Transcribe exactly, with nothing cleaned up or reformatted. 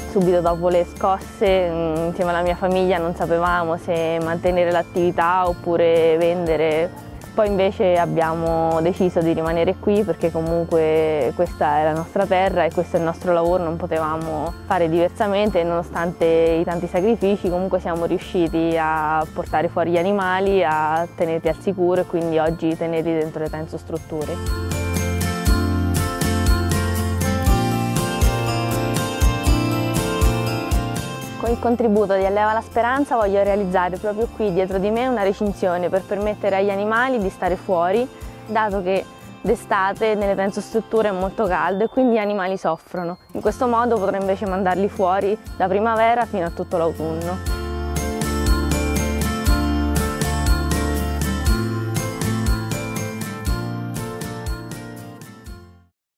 Subito dopo le scosse, insieme alla mia famiglia, non sapevamo se mantenere l'attività oppure vendere. Poi invece abbiamo deciso di rimanere qui perché comunque questa è la nostra terra e questo è il nostro lavoro, non potevamo fare diversamente e nonostante i tanti sacrifici comunque siamo riusciti a portare fuori gli animali, a tenerli al sicuro e quindi oggi tenerli dentro le tensostrutture. Con il contributo di Alleva la Speranza voglio realizzare proprio qui dietro di me una recinzione per permettere agli animali di stare fuori, dato che d'estate nelle tensostrutture è molto caldo e quindi gli animali soffrono. In questo modo potrò invece mandarli fuori da primavera fino a tutto l'autunno.